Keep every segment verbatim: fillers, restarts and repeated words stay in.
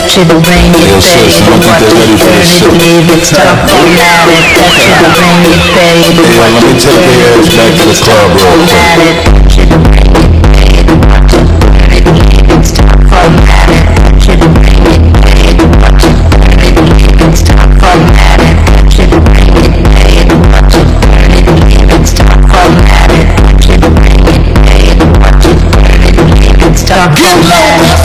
touch it, bring it, pay it, watch it, turn it, leave it, stop, format it, touch it, bring it, pay it, watch it, turn it, leave it, stop, format it, touch it, bring it, pay it, watch it, turn it, leave it, stop, format it, touch it, bring it, pay it, watch it, turn it, leave it, stop, format it, touch it, bring it, pay it, watch it, turn it, leave it, stop, format it, touch it, bring it, pay it, watch it, turn it, leave it, stop, format it.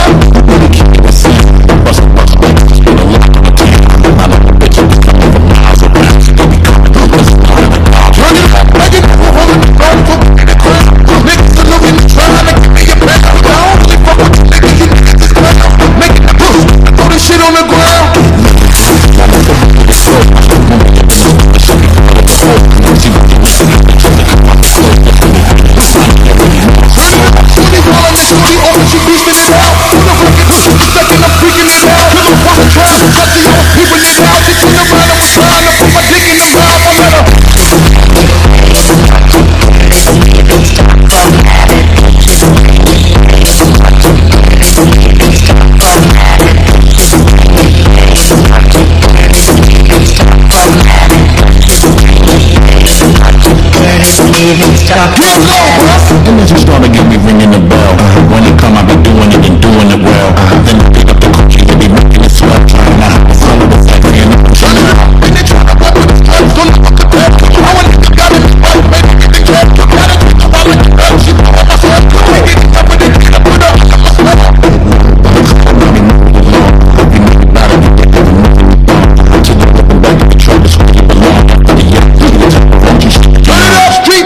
Stop. Images started get me ringing the bell. Uh-huh. When it come, I be doing it and doing it well. Uh-huh. Then I pick up the cookies and be making it sweat. Trying to have a son of a factory and I'm trying to have. And they try to fuck with the stuff. Don't look at that. I want to get got in the spot. Make it get the cat. Gotta keep the ball in the bell. She put on myself. Make it get up with it. Get up with her. I'm a sweat. I be moving along. I be moving about it. I be moving along. To the looking back at the truck. That's where you belong. After the yeah. Turn it up, street.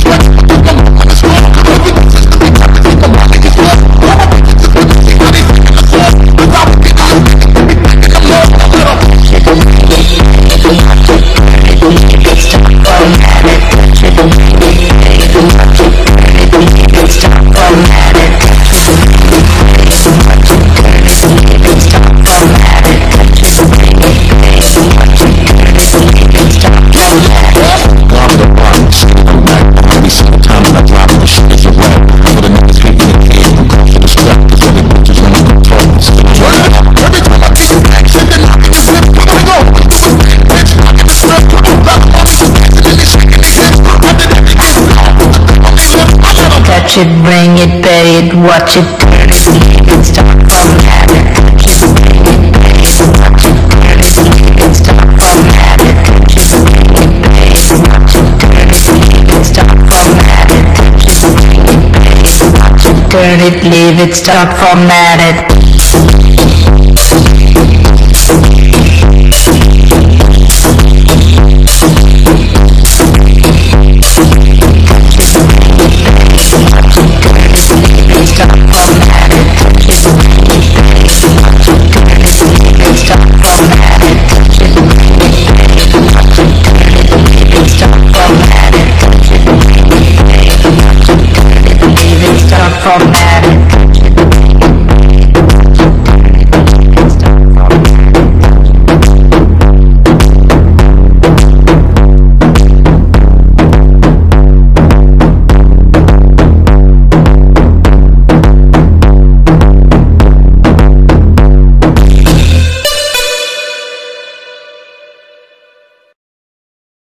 Touch it, bring it, pay it, watch it, turn it, leave it, stop, format it, touch it, bring it, pay it, watch it, turn it, leave it, stop, format it, touch it, bring it, pay it, watch it, turn it, leave it, stop, format it, touch it, bring it, pay it, watch it, turn it, leave it, stop, format it.